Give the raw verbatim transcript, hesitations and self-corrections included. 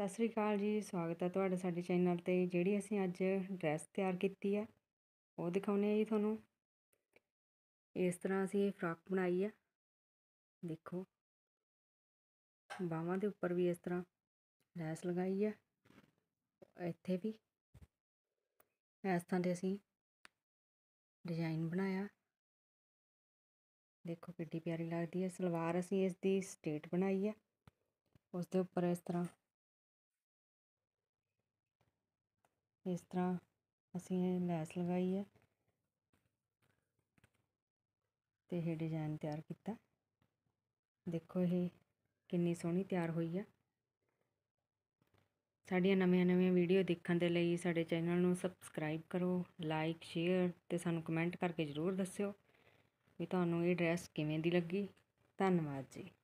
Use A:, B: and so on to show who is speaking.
A: सत श्री अकाल जी, स्वागत है तुहाडा साडे चैनल ते। जिहड़ी असीं अज ड्रैस तैयार कीती है वो दिखाउने जी तुहानूं। इस तरह असीं ये फ्राक बनाई है। देखो बाहां दे उपर भी इस तरह लैस लगाई है, इत्थे भी इस तरह ते असीं डिजाइन बनाया। देखो किड्डी प्यारी लगदी है। सलवार असीं इसदी स्ट्रेट बनाई है, उस दे उपर इस तरह इस तरह असीं लैस लगाई है ते यह डिजाइन तैयार किया। देखो ये कितनी सोहनी तैयार हुई है। साड़ियाँ नवीं नवीं वीडियो देखने के लिए साडे चैनल नूं सबसक्राइब करो, लाइक शेयर ते सानूं कमेंट करके जरूर दस्सिओ भी तुहानूं ये ड्रैस किवें दी लगी। धन्नवाद जी।